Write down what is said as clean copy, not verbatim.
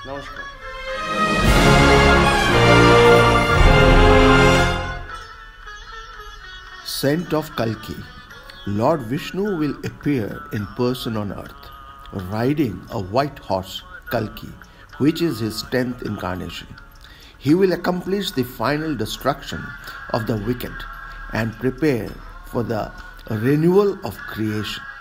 Namaskar. Scent of Kalki. Lord Vishnu will appear in person on earth, riding a white horse, Kalki, which is his 10th incarnation. He will accomplish the final destruction of the wicked and prepare for the renewal of creation.